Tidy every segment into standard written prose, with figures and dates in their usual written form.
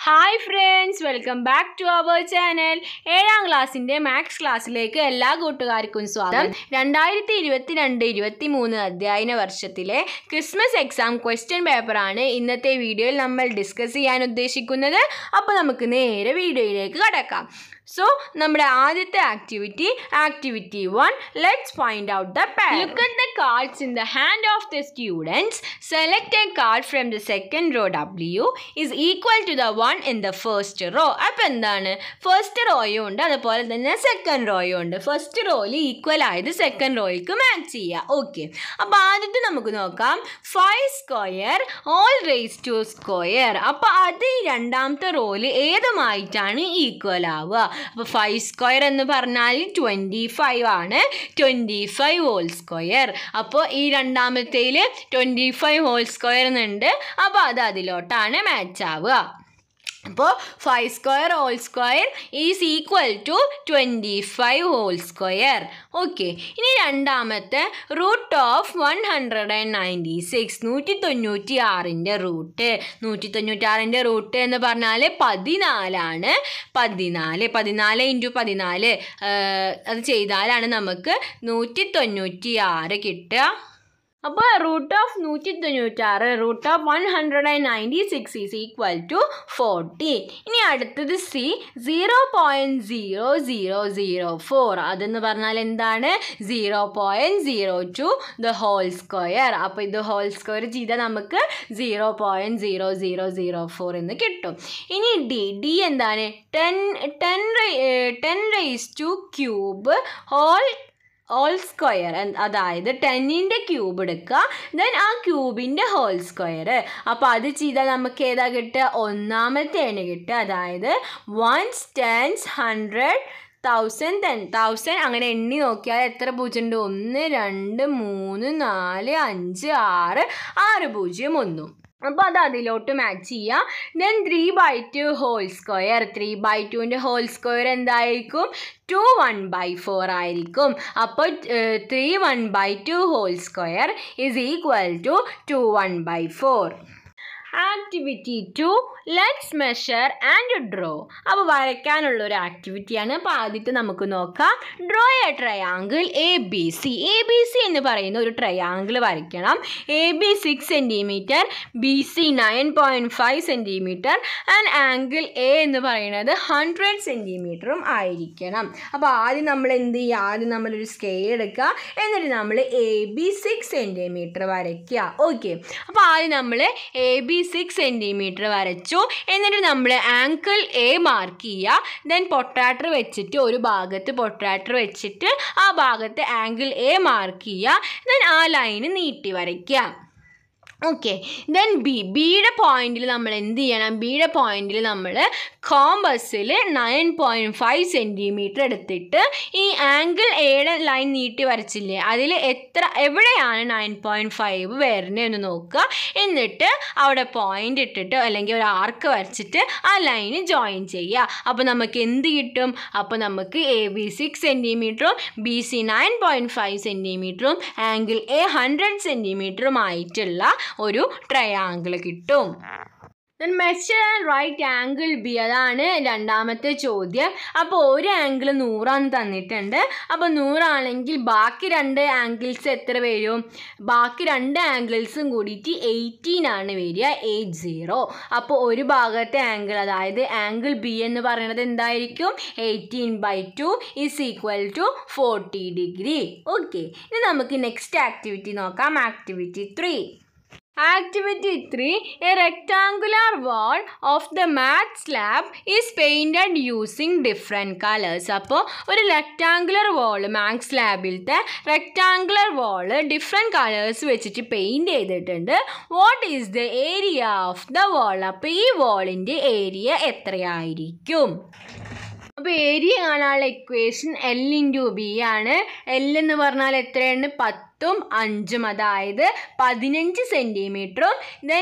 Hi friends, welcome back to our channel. 7ാം ക്ലാസ്സിൻ്റെ maths ക്ലാസ്സിലേക്ക് എല്ലാ കൂട്ടുകാർക്കും സ്വാഗതം. 2022-23 അധ്യയന വർഷത്തിലെ ക്രിസ്മസ് എക്സാം ക്വസ്റ്റ്യൻ പേപ്പറാണ് ഇന്നത്തെ വീഡിയോയിൽ നമ്മൾ ഡിസ്കസ് ചെയ്യാൻ ഉദ്ദേശിക്കുന്നത്. അപ്പോൾ നമുക്ക് നേരെ വീഡിയോയിലേക്ക് കടക്കാം. സോ നമ്മുടെ ആദ്യത്തെ activity 1. Let's find out the pair. Look at the cards in the hand of the students. Select a card from the second row W is equal to the one in the first row. അപ്പോൾ എന്താണ്, first റോയും ഉണ്ട്, അതുപോലെ തന്നെ second റോയും ഉണ്ട്. First റോയിൽ equal ആയത് second റോയ്ക്ക് മാച്ച് ചെയ്യുക. ഓക്കെ, അപ്പോൾ ആദ്യത്തെ നമുക്ക് നോക്കാം. 5 square whole raise to square. അപ്പോൾ അത് രണ്ടാമത്തെ റോയിൽ ഏതുമായിട്ടാണ് ഈക്വൽ ആവുക? അപ്പോൾ 5 സ്ക്വയർ എന്ന് പറഞ്ഞാൽ 25 ആണ്. 25 ഹോൾ സ്ക്വയർ. അപ്പോൾ ഈ രണ്ടാമത്തേൽ 25 ഹോൾ സ്ക്വയർ എന്നുണ്ട്. അപ്പോൾ അത് അതിലോട്ടാണ് മാച്ച് ആവുക. അപ്പോൾ 5 square whole square is equal to 25 whole square. Okay, ഇനി രണ്ടാമത്തെ റൂട്ട് ഓഫ് 196, 196ൻ്റെ റൂട്ട്. 196ൻ്റെ റൂട്ട് എന്ന് പറഞ്ഞാൽ 14 ആണ്. 14 × 14 അത് ചെയ്താലാണ് നമുക്ക് 196 കിട്ടുക. അപ്പോൾ root of 196, root of 196 is equal to 40. ഇനി അടുത്തത് സി 0.0004. അതെന്ന് പറഞ്ഞാൽ എന്താണ്? 0.02 ദ ഹോൾ സ്ക്വയർ. അപ്പോൾ ഇത് ഹോൾ സ്ക്വയർ ചെയ്താൽ നമുക്ക് 0.0004 എന്ന് കിട്ടും. ഇനി ഡി എന്താണ്? 10 raise to cube whole square. അതായത് 10ൻ്റെ ക്യൂബ് എടുക്കുക, ദെൻ ആ ക്യൂബിൻ്റെ ഹോൾ സ്ക്വയർ. അപ്പോൾ അത് ചെയ്താൽ നമുക്ക് ഏതാ കിട്ടുക? ഒന്നാമത്തെയാണ് കിട്ടുക. അതായത് 1s, 10s, 100, 1000, 10,000 അങ്ങനെ എണ്ണി നോക്കിയാൽ എത്ര പൂജ്യം ഉണ്ട്? 1, 2, 3, 4, 5, 6 പൂജ്യം 1. അപ്പോൾ അത് അതിലോട്ട് മാച്ച് ചെയ്യുക. Then 3/2 whole square. 3/2ൻ്റെ ഹോൾ സ്ക്വയർ എന്തായിരിക്കും? 2 1/4 ആയിരിക്കും. അപ്പോൾ 3 1/2 whole square is equal to 2 1/4. Activity 2. Let's measure and draw. അപ്പോൾ വരയ്ക്കാനുള്ളൊരു ആക്ടിവിറ്റിയാണ്. അപ്പോൾ ആദ്യത്തെ നമുക്ക് നോക്കാം. Draw a triangle ABC. ABC എന്ന് പറയുന്ന ഒരു ട്രയാങ്കിൾ വരയ്ക്കണം. AB 6 centimetre, BC 9.5 centimetre and angle A എന്ന് പറയുന്നത് 100 സെൻറ്റിമീറ്ററും ആയിരിക്കണം. അപ്പോൾ ആദ്യം നമ്മൾ എന്ത് ചെയ്യുക? ആദ്യം നമ്മളൊരു സ്കെയിൽ എടുക്കുക, എന്നിട്ട് നമ്മൾ AB 6 സെൻറ്റിമീറ്റർ വരയ്ക്കുക. ഓക്കെ, അപ്പോൾ ആദ്യം നമ്മൾ AB 6 സെൻറ്റിമീറ്റർ വരച്ചു. എന്നിട്ട് നമ്മൾ ആംഗിൾ A മാർക്ക് ചെയ്യുക. ദെൻ പൊട്ടാറ്റർ വെച്ചിട്ട് ഒരു ഭാഗത്ത് പൊട്ടാറ്റർ വെച്ചിട്ട് ആ ഭാഗത്ത് ആംഗിൾ A മാർക്ക് ചെയ്യുക. ദെൻ ആ ലൈന് നീട്ടി വരയ്ക്കുക. ഓക്കെ, ദെൻ ബിയുടെ പോയിന്റിൽ നമ്മൾ എന്ത് ചെയ്യണം? ബിയുടെ പോയിന്റിൽ നമ്മൾ കോമ്പസിൽ 9.5 സെൻറ്റിമീറ്റർ എടുത്തിട്ട് ഈ ആംഗിൾ എയുടെ ലൈൻ നീട്ടി വരച്ചില്ലേ, അതിൽ എവിടെയാണ് 9.5 വരുന്നതെന്ന് നോക്കുക. എന്നിട്ട് അവിടെ പോയിന്റ് ഇട്ടിട്ട് അല്ലെങ്കിൽ ഒരു ആർക്ക് വരച്ചിട്ട് ആ ലൈന് ജോയിൻ ചെയ്യുക. അപ്പോൾ നമുക്ക് എന്ത് കിട്ടും? അപ്പോൾ നമുക്ക് AB 6 സെൻറ്റിമീറ്ററും BC 9.5 സെൻറ്റിമീറ്ററും ആംഗിൾ A 100 സെൻറ്റിമീറ്ററും ആയിട്ടുള്ള ഒരു ട്രയാങ്കിൾ കിട്ടും. Then measure and write angle B, അതാണ് രണ്ടാമത്തെ ചോദ്യം. അപ്പോൾ ഒരു ആംഗിൾ 100 തന്നിട്ടുണ്ട്. അപ്പോൾ 100 ആണെങ്കിൽ ബാക്കി 2 ആംഗിൾസ് എത്ര വരും? ബാക്കി 2 ആംഗിൾസും കൂടിയിട്ട് 18 ആണ് വരിക, 80. അപ്പോൾ ഒരു ഭാഗത്തെ ആംഗിൾ, അതായത് ആംഗിൾ B എന്ന് പറയുന്നത് എന്തായിരിക്കും? 18/2 is equal to 40 degree. Okay, ഇനി നമുക്ക് നെക്സ്റ്റ് ആക്ടിവിറ്റി നോക്കാം. Activity 3. Activity 3. A rectangular wall of the maths lab is painted using different colors. അപ്പോൾ ഒരു റെക്ടാങ്കുലർ വാൾ, മാത്സ് ലാബിലത്തെ റെക്ടാങ്കുലർ വാൾ ഡിഫറെൻറ്റ് കളേഴ്സ് വെച്ചിട്ട് പെയിൻറ്റ് ചെയ്തിട്ടുണ്ട്. What is the area of the wall? അപ്പോൾ ഈ വാളിൻ്റെ area എത്രയായിരിക്കും? അപ്പോൾ ഏരിയ കാണാനുള്ള ഇക്വേഷൻ L × B ആണ്. L എന്ന് പറഞ്ഞാൽ എത്രയാണ്? 10ഉം 5ഉം, അതായത് 15 സെൻറ്റിമീറ്ററും.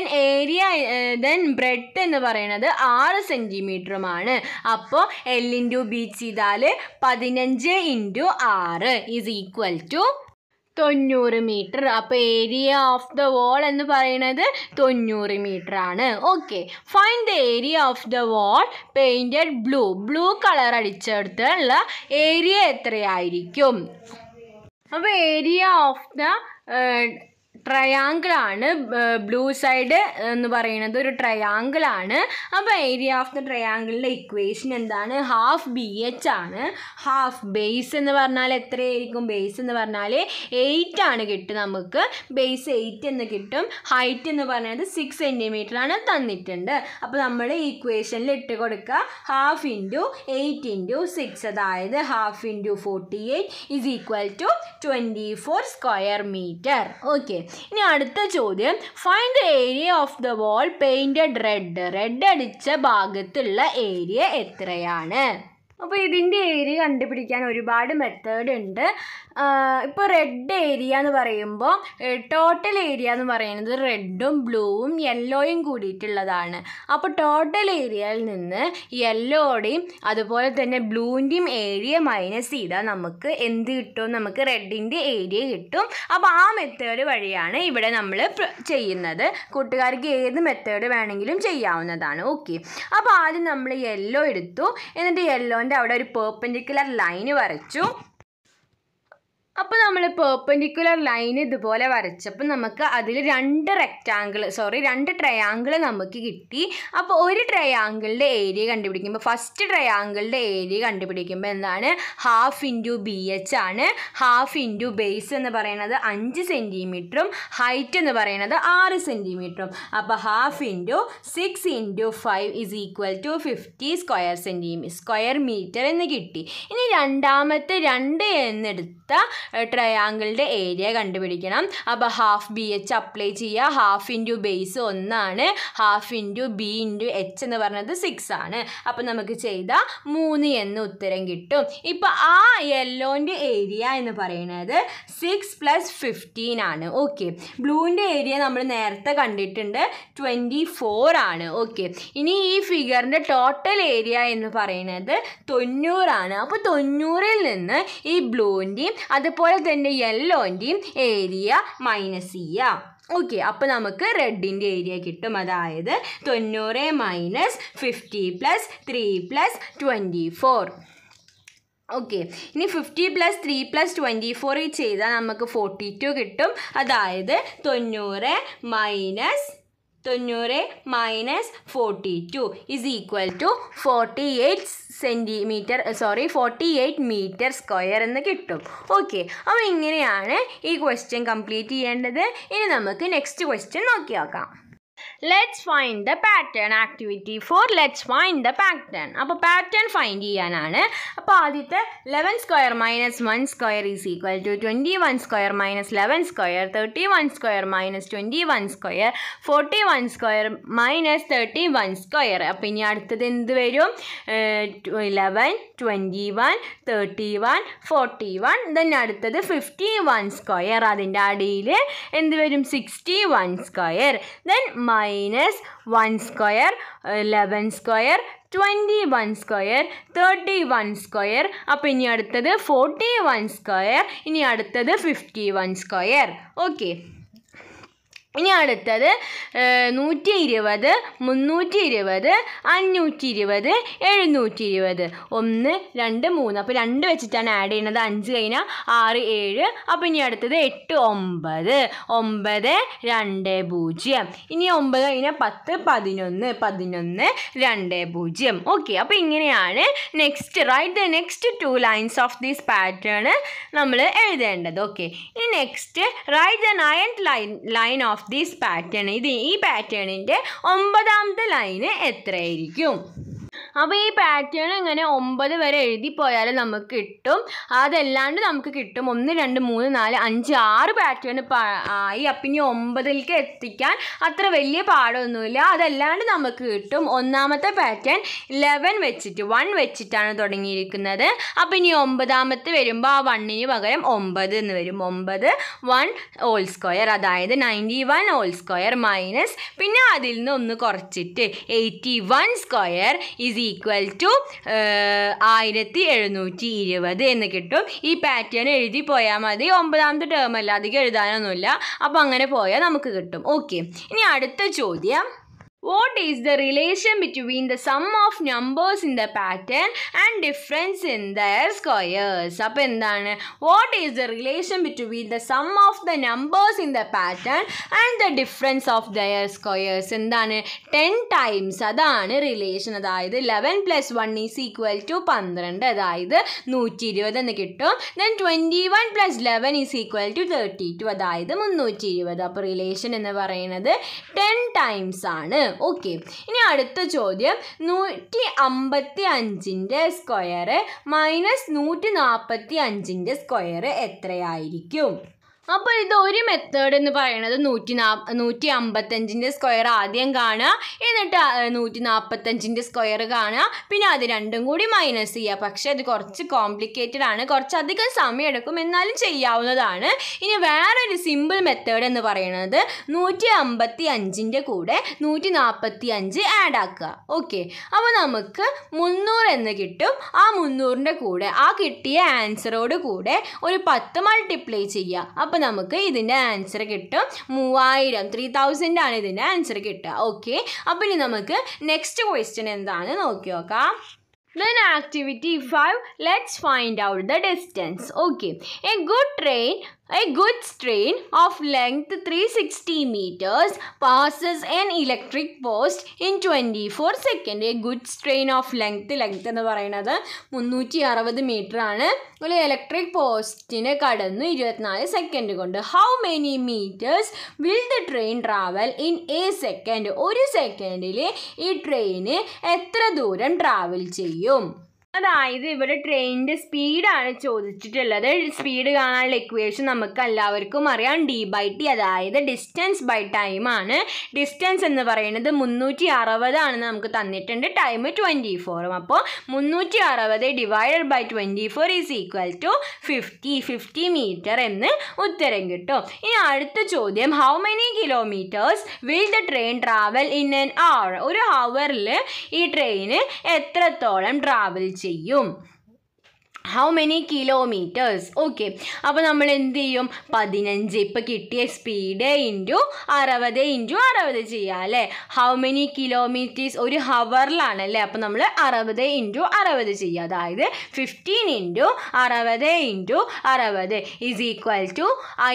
ദെൻ ബ്രെഡ്ത്ത് എന്ന് പറയുന്നത് 6 സെൻറ്റിമീറ്ററുമാണ്. അപ്പോൾ L × B ചെയ്താൽ 15 × 6 ഈസ് ഈക്വൽ ടു 90 മീറ്റർ. അപ്പോൾ ഏരിയ ഓഫ് ദ വാൾ എന്ന് പറയുന്നത് 90 മീറ്റർ ആണ്. Okay, find the area of the wall painted blue colour അടിച്ചെടുത്തുള്ള ഏരിയ എത്രയായിരിക്കും? അപ്പോൾ ഏരിയ ഓഫ് ദ ട്രയാങ്കിളാണ്. ബ്ലൂ സൈഡ് എന്ന് പറയുന്നത് ഒരു ട്രയാങ്കിളാണ്. അപ്പോൾ ഏരിയ ഓഫ് ദ ട്രയാങ്കിളിൻ്റെ ഇക്വേഷൻ എന്താണ്? ഹാഫ് BH ആണ്. ഹാഫ് ബേസ് എന്ന് പറഞ്ഞാൽ എത്രയായിരിക്കും? ബേസ് എന്ന് പറഞ്ഞാൽ 8 ആണ് കിട്ടും നമുക്ക്. ബേസ് 8 എന്ന് കിട്ടും. ഹൈറ്റ് എന്ന് പറയുന്നത് 6 സെൻറ്റിമീറ്റർ ആണ് തന്നിട്ടുണ്ട്. അപ്പോൾ നമ്മൾ ഈ ഇക്വേഷനിൽ ഇട്ട് കൊടുക്കുക ഹാഫ് ഇൻറ്റു 8 ഇൻറ്റു 6, അതായത് half into 48 is equal to 24 square metre. Okay, ഇനി അടുത്ത ചോദ്യം, find the area of the wall painted red അടിച്ച ഭാഗത്തുള്ള ഏരിയ എത്രയാണ്? അപ്പോൾ ഇതിൻ്റെ ഏരിയ കണ്ടുപിടിക്കാൻ ഒരുപാട് മെത്തേഡ് ഉണ്ട്. ഇപ്പോൾ റെഡ് ഏരിയ എന്ന് പറയുമ്പോൾ ടോട്ടൽ ഏരിയ എന്ന് പറയുന്നത് റെഡും ബ്ലൂവും യെല്ലോയും കൂടിയിട്ടുള്ളതാണ്. അപ്പോൾ ടോട്ടൽ ഏരിയയിൽ നിന്ന് യെല്ലോയുടെയും അതുപോലെ തന്നെ ബ്ലൂവിൻ്റെയും ഏരിയ മൈനസ് ചെയ്താൽ നമുക്ക് എന്ത് കിട്ടും? നമുക്ക് റെഡിൻ്റെ ഏരിയ കിട്ടും. അപ്പോൾ ആ മെത്തേഡ് വഴിയാണ് ഇവിടെ നമ്മൾ ചെയ്യുന്നത്. കൂട്ടുകാർക്ക് ഏത് മെത്തേഡ് വേണമെങ്കിലും ചെയ്യാവുന്നതാണ്. ഓക്കെ, അപ്പോൾ ആദ്യം നമ്മൾ യെല്ലോ എടുത്തു. എന്നിട്ട് യെല്ലോൻ്റെ അവിടെ ഒരു പെർപെൻഡിക്കുലർ ലൈന് വരച്ചു. അപ്പോൾ നമ്മൾ പെർപെൻഡിക്കുലർ ലൈൻ ഇതുപോലെ വരച്ചപ്പോൾ നമുക്ക് അതിൽ രണ്ട് ട്രയാങ്കിൾ നമുക്ക് കിട്ടി. അപ്പോൾ ഒരു ട്രയാങ്കിളിൻ്റെ ഏരിയ കണ്ടുപിടിക്കുമ്പോൾ ഫസ്റ്റ് ട്രയാങ്കിളിൻ്റെ ഏരിയ കണ്ടുപിടിക്കുമ്പോൾ എന്താണ്? ഹാഫ് ഇൻറ്റു BH ആണ്. ഹാഫ് ഇൻറ്റു ബേസ് എന്ന് പറയുന്നത് 5 സെൻറ്റിമീറ്ററും ഹൈറ്റ് എന്ന് പറയുന്നത് 6 സെൻറ്റിമീറ്ററും. അപ്പോൾ half into 6 into 5 is equal to 50 square metre എന്ന് കിട്ടി. ഇനി രണ്ടാമത്തെ 2 എന്നെടുത്ത ട്രയാങ്കിളിൻ്റെ ഏരിയ കണ്ടുപിടിക്കണം. അപ്പോൾ ഹാഫ് BH അപ്ലൈ ചെയ്യുക. ഹാഫ് ഇൻറ്റു ബേസ് 1 ആണ്. Half into B into H എന്ന് പറഞ്ഞത് 6 ആണ്. അപ്പോൾ നമുക്ക് ചെയ്താൽ 3 എന്ന് ഉത്തരം കിട്ടും. ഇപ്പോൾ ആ യെല്ലോൻ്റെ ഏരിയ എന്ന് പറയുന്നത് 6 + 15 ആണ്. ഓക്കെ, ബ്ലൂവിൻ്റെ ഏരിയ നമ്മൾ നേരത്തെ കണ്ടിട്ടുണ്ട് 24 ആണ്. ഓക്കെ, ഇനി ഈ ഫിഗറിൻ്റെ ടോട്ടൽ ഏരിയ എന്ന് പറയുന്നത് 90 ആണ്. അപ്പോൾ 90-ൽ നിന്ന് ഈ ബ്ലൂവിൻ്റെയും അതുപോലെ തന്നെ യെല്ലോൻ്റെയും ഏരിയ മൈനസ് ചെയ്യാം. ഓക്കെ, അപ്പോൾ നമുക്ക് റെഡിൻ്റെ ഏരിയ കിട്ടും. അതായത് 90 മൈനസ് 50 + 3 + 24. ഓക്കെ, ഇനി 50 + 3 + 24 ചെയ്താൽ നമുക്ക് 42 കിട്ടും. അതായത് 90 minus 42 is equal to 48 metre square എന്ന് കിട്ടും. ഓക്കെ, അപ്പോൾ ഇങ്ങനെയാണ് ഈ ക്വസ്റ്റ്യൻ കംപ്ലീറ്റ് ചെയ്യേണ്ടത്. ഇനി നമുക്ക് നെക്സ്റ്റ് ക്വസ്റ്റ്യൻ നോക്കി നോക്കാം. Let's find the pattern. Activity 4, let's find the pattern. അപ്പോൾ പാറ്റേൺ ഫൈൻഡ് ചെയ്യാനാണ്. അപ്പോൾ ആദ്യത്തെ 11 square minus 1 square is equal to 21 square minus 11 square, 31 square minus 21 square, 41 square minus 31 square. അപ്പോൾ ഇനി അടുത്തത് എന്ത് വരും? 11, 21, 31, 41. ദെൻ അടുത്തത് 51 സ്ക്വയർ. അതിൻ്റെ അടിയിൽ എന്ത് വരും? 61 square. Then minus 1 square, 11 square, 21 square, 31 square. അപ്പോൾ ഇനി അടുത്തത് 41 സ്ക്വയർ. ഇനി അടുത്തത് 51 സ്ക്വയർ. ഓക്കെ, ഇനി അടുത്തത് 120, 320, 520, 720. 1, 2, 3. അപ്പോൾ 2 വെച്ചിട്ടാണ് ആഡ് ചെയ്യുന്നത്. 5 കഴിഞ്ഞാൽ 6, 7. അപ്പോൾ ഇനി അടുത്തത് 8, 9. 9, 2, 0. ഇനി 9 കഴിഞ്ഞാൽ 10, 11, 11, 2, 0. ഓക്കെ, അപ്പോൾ ഇങ്ങനെയാണ് write the next 2 lines of this pattern നമ്മൾ എഴുതേണ്ടത്. ഓക്കെ, ഇനി next write the 9th line of this pattern. ഈ പാറ്റേണിൻ്റെ 9ാമത്തെ ലൈന് എത്രയായിരിക്കും? അപ്പോൾ ഈ പാറ്റേൺ ഇങ്ങനെ 9 വരെ എഴുതി പോയാൽ നമുക്ക് കിട്ടും. അതല്ലാണ്ട് നമുക്ക് കിട്ടും 1, 2, 3, 4, 5, 6 പാറ്റേൺ ആയി. അപ്പം ഇനി 9ലേക്ക് എത്തിക്കാൻ അത്ര വലിയ പാടൊന്നുമില്ല. അതല്ലാണ്ട് നമുക്ക് കിട്ടും. ഒന്നാമത്തെ പാറ്റേൺ 11 വെച്ചിട്ട് 1 വെച്ചിട്ടാണ് തുടങ്ങിയിരിക്കുന്നത്. അപ്പം ഇനി 9ാമത്തെ വരുമ്പോൾ ആ 1ന് പകരം 9 എന്ന് വരും. 9, 1 ഹോൾ സ്ക്വയർ, അതായത് 91 ഹോൾ സ്ക്വയർ മൈനസ് പിന്നെ അതിൽ നിന്ന് ഒന്ന് കുറച്ചിട്ട് 81 സ്ക്വയർ ഈസ് ഈക്വൽ ടു 1720 എന്ന് കിട്ടും. ഈ പാറ്റേൺ എഴുതി പോയാൽ മതി. 9ാമത്തെ ടേം അല്ല, അധികം എഴുതാനൊന്നുമില്ല. അപ്പോൾ അങ്ങനെ പോയാൽ നമുക്ക് കിട്ടും. ഓക്കെ, ഇനി അടുത്ത ചോദ്യം. What is the relation between the sum of numbers in the pattern and difference in their squares? അപ്പോൾ എന്താണ്? What is the relation between the sum of the numbers in the pattern and the difference of their squares? എന്താണ്? 10 times, അതാണ് relation. അതായത് 11 + 1 = 12, അതായത് 120 എന്ന് കിട്ടും. Then 21 + 11 = 32, അതായത് 320. അപ്പോൾ റിലേഷൻ എന്ന് പറയുന്നത് 10 times ആണ്. ഓക്കെ, ഇനി അടുത്ത ചോദ്യം. 155ൻ്റെ സ്ക്വയർ മൈനസ് 145ൻ്റെ സ്ക്വയർ എത്രയായിരിക്കും? അപ്പോൾ ഇത് ഒരു മെത്തേഡ് എന്ന് പറയുന്നത് 155ൻ്റെ സ്ക്വയർ ആദ്യം കാണുക, എന്നിട്ട് 145ൻ്റെ സ്ക്വയർ കാണുക, പിന്നെ അത് രണ്ടും കൂടി മൈനസ് ചെയ്യുക. പക്ഷേ അത് കുറച്ച് കോംപ്ലിക്കേറ്റഡ് ആണ്, കുറച്ചധികം സമയം എടുക്കും, എന്നാലും ചെയ്യാവുന്നതാണ്. ഇനി വേറൊരു സിമ്പിൾ മെത്തേഡ് എന്ന് പറയുന്നത് 155ൻ്റെ കൂടെ 145 ആഡ് ആക്കുക. ഓക്കെ, അപ്പോൾ നമുക്ക് 300 എന്ന് കിട്ടും. ആ 300ൻ്റെ കൂടെ ആ കിട്ടിയ ആൻസറോട് കൂടെ ഒരു 10 മൾട്ടിപ്ലൈ ചെയ്യുക. അപ്പോൾ നമുക്ക് ഇതിൻ്റെ ആൻസർ കിട്ടും 3000. 3000 ആണ് ഇതിൻ്റെ ആൻസർ കിട്ടുക. ഓക്കെ, അപ്പോൾ ഇനി നമുക്ക് നെക്സ്റ്റ് ക്വസ്റ്റ്യൻ എന്താണ് നോക്കി നോക്കാം. Then activity 5, let's find out the distance. Okay, a goods train of length 360 meters passes an electric post in 24 seconds. A goods train of length എന്ന് പറയുന്നത് 360 മീറ്റർ ആണ്. ഒരു ഇലക്ട്രിക് പോസ്റ്റിനെ കടന്നു 24 സെക്കൻഡ് കൊണ്ട്. How many meters will the train travel in a second? ഒരു സെക്കൻഡിൽ ഈ train എത്ര ദൂരം ട്രാവൽ ചെയ്യും? അതായത് ഇവിടെ ട്രെയിനിൻ്റെ സ്പീഡാണ് ചോദിച്ചിട്ടുള്ളത്. സ്പീഡ് കാണാനുള്ള ഇക്വേഷൻ നമുക്ക് എല്ലാവർക്കും അറിയാം, d/t, അതായത് ഡിസ്റ്റൻസ് ബൈ ടൈം ആണ്. ഡിസ്റ്റൻസ് എന്ന് പറയുന്നത് 360 ആണെന്ന് നമുക്ക് തന്നിട്ടുണ്ട്, ടൈം 24. അപ്പോൾ 360 / 24 = 50 മീറ്റർ എന്ന് ഉത്തരം കിട്ടും. ഇനി അടുത്ത ചോദ്യം. How many kilometres will the train travel in an hour? ഒരു ഹവറിൽ ഈ ട്രെയിന് എത്രത്തോളം ട്രാവൽ ചെയ്യും? How many kilometres? ഓക്കെ, അപ്പോൾ നമ്മൾ എന്ത് ചെയ്യും? 15 ഇപ്പോൾ കിട്ടിയ സ്പീഡ് ഇൻറ്റു 60 × 60 ചെയ്യാം അല്ലേ? ഹൗ മെനി കിലോമീറ്റേഴ്സ് ഒരു ഹവറിലാണല്ലേ, അപ്പോൾ നമ്മൾ 60 × 60 ചെയ്യുക. അതായത് 15 × 60 × 60 =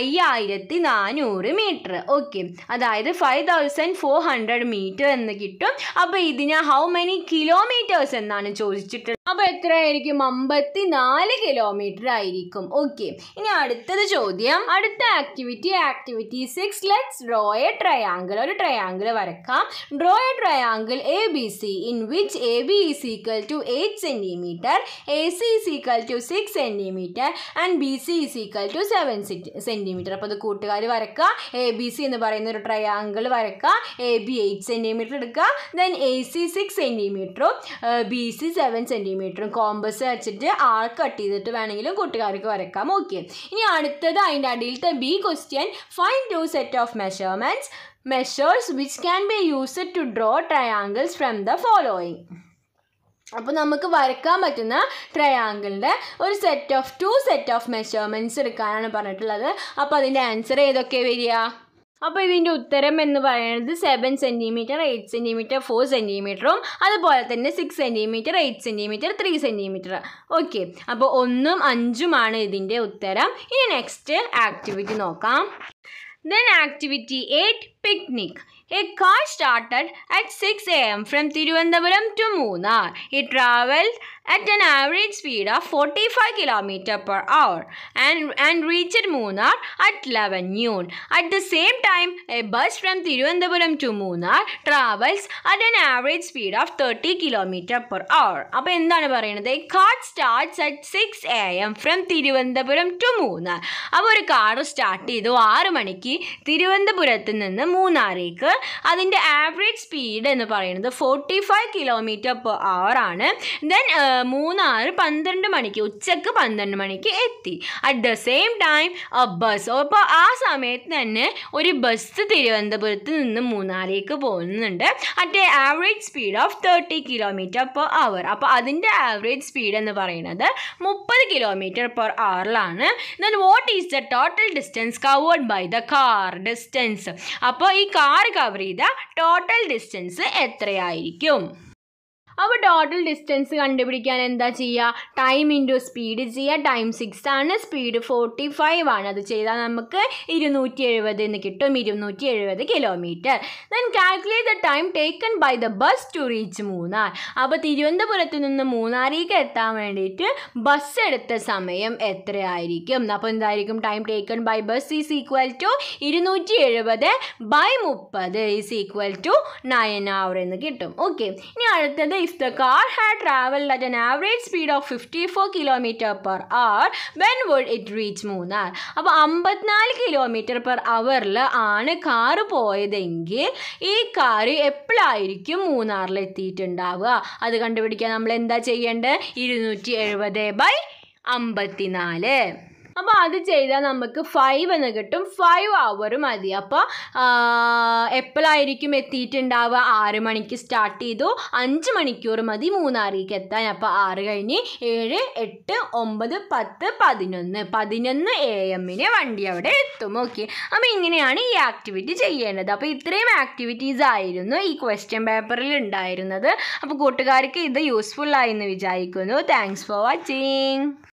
5400 മീറ്റർ. ഓക്കെ, അതായത് 5400 മീറ്റർ എന്ന് കിട്ടും. അപ്പോൾ ഇതിന് ഹൗ മെനി കിലോമീറ്റേഴ്സ് എന്നാണ് ചോദിച്ചിട്ടുള്ളത്. അപ്പോൾ എത്രയായിരിക്കും? 54 കിലോമീറ്റർ ആയിരിക്കും. ഓക്കെ, ഇനി അടുത്തത് ചോദ്യം. അടുത്ത activity 6, let's draw a triangle. ഒരു ട്രയാങ്കിൾ വരക്കാം. Draw a triangle ABC in which AB is equal to 8 cm, AC is equal to 6 cm and BC is equal to 7 cm. അപ്പോൾ അത് കൂട്ടുകാർ വരക്കുക. ABC എന്ന് പറയുന്ന ഒരു ട്രയാങ്കിൾ വരക്കുക. AB 8 cm എടുക്കുക, then AC 6 cm, BC 7 cm. Compass വെച്ചിട്ട് ആർക്ക് കട്ട് ചെയ്തിട്ട് വേണമെങ്കിലും കൂട്ടുകാർക്ക് വരക്കാം. ഓക്കെ, ഇനി അടുത്തത് അതിൻ്റെ അടിയിലത്തെ B question. Find 2 set of measures which can be used to draw triangles from the following. അപ്പോൾ നമുക്ക് വരക്കാൻ പറ്റുന്ന ട്രയാങ്കിളിൻ്റെ ഒരു 2 സെറ്റ് ഓഫ് മെഷർമെൻറ്റ്സ് എടുക്കാനാണ് പറഞ്ഞിട്ടുള്ളത്. അപ്പോൾ അതിൻ്റെ ആൻസർ ഏതൊക്കെ വരിക? അപ്പോൾ ഇതിൻ്റെ ഉത്തരം എന്ന് പറയുന്നത് 7 cm, 8 cm, 4 cm, അതുപോലെ തന്നെ 6 cm, 8 cm, 3 cm. ഓക്കെ, അപ്പോൾ 1ഉം 5ഉമാണ് ഇതിൻ്റെ ഉത്തരം. ഇനി നെക്സ്റ്റ് ആക്ടിവിറ്റി നോക്കാം. Then activity 8, picnic. A car started at 6 a.m. from Tiruvandhuram to Munnar. It travelled at an average speed of 45 km/h and reached Munnar at 11 noon. At the same time, a bus from Tiruvandhuram to Munnar travels at an average speed of 30 km/h. അപ്പോൾ എന്താണ് പറയുന്നത്? A car starts at 6 a.m. from Tiruvandhuram to Munnar. അപ്പോൾ ഒരു car start ചെയ്തു 6 മണിക്ക് തിരുവനന്തപുരത്ത് നിന്ന് മൂന്നാറിലേക്ക്. അതിൻ്റെ ആവറേജ് സ്പീഡ് എന്ന് പറയുന്നത് 45 km/h ആണ്. ദെൻ മൂന്നാർ 12 മണിക്ക് ഉച്ചക്ക് 12 മണിക്ക് എത്തി. At the same time bus, അപ്പോൾ ആ സമയത്ത് തന്നെ ഒരു ബസ് തിരുവനന്തപുരത്ത് നിന്ന് മൂന്നാറിലേക്ക് പോകുന്നുണ്ട് at average speed of 30 km/h. അപ്പോൾ അതിൻ്റെ ആവറേജ് സ്പീഡ് എന്ന് പറയുന്നത് 30 km/h. Then what is the total distance covered by the car? Distance, അപ്പോൾ ഈ കാർ കവർ ചെയ്ത ടോട്ടൽ ഡിസ്റ്റൻസ് എത്രയായിരിക്കും? അപ്പോൾ ടോട്ടൽ ഡിസ്റ്റൻസ് കണ്ടുപിടിക്കാൻ എന്താ ചെയ്യുക? ടൈം ഇൻറ്റു സ്പീഡ് ചെയ്യുക. ടൈം 6 ആണ്, സ്പീഡ് 45 ആണ്. അത് ചെയ്താൽ നമുക്ക് 270 എന്ന് കിട്ടും, 270 kilometre. Then calculate the time taken by the bus to reach Munnar. അപ്പോൾ തിരുവനന്തപുരത്ത് നിന്ന് മൂന്നാറിലേക്ക് എത്താൻ വേണ്ടിയിട്ട് ബസ് എടുത്ത സമയം എത്രയായിരിക്കും? അപ്പോൾ എന്തായിരിക്കും? Time taken by bus is equal to 270 by 30 is equal to 9 hours എന്ന് കിട്ടും. ഓക്കെ, ഇനി അടുത്തത് if the car had traveled at an average speed of 54 km/h, when would it reach Munnar? അപ്പോൾ 54 km/h ആണ് കാറ് പോയതെങ്കിൽ ഈ കാറ് എപ്പോഴായിരിക്കും മൂന്നാറിൽ എത്തിയിട്ടുണ്ടാവുക? അത് കണ്ടുപിടിക്കാൻ നമ്മൾ എന്താ ചെയ്യേണ്ടത്? 270/54. അപ്പോൾ അത് ചെയ്താൽ നമുക്ക് 5 എന്ന് കിട്ടും. 5 hours മതി. അപ്പോൾ എപ്പോഴായിരിക്കും എത്തിയിട്ടുണ്ടാവുക? 6 മണിക്ക് സ്റ്റാർട്ട് ചെയ്തു, 5 മണിക്കൂർ മതി മൂന്നാറിലേക്ക് എത്താൻ. അപ്പോൾ 6 കഴിഞ്ഞ് 7, 8, 9, 10, 11 AM വണ്ടി അവിടെ എത്തും. ഓക്കെ, അപ്പോൾ ഇങ്ങനെയാണ് ഈ ആക്ടിവിറ്റി ചെയ്യേണ്ടത്. അപ്പോൾ ഇത്രയും ആക്ടിവിറ്റീസ് ആയിരുന്നു ഈ ക്വസ്റ്റ്യൻ പേപ്പറിൽ ഉണ്ടായിരുന്നത്. അപ്പോൾ കൂട്ടുകാർക്ക് ഇത് യൂസ്ഫുൾ ആയി എന്ന് വിചാരിക്കുന്നു. Thanks for watching.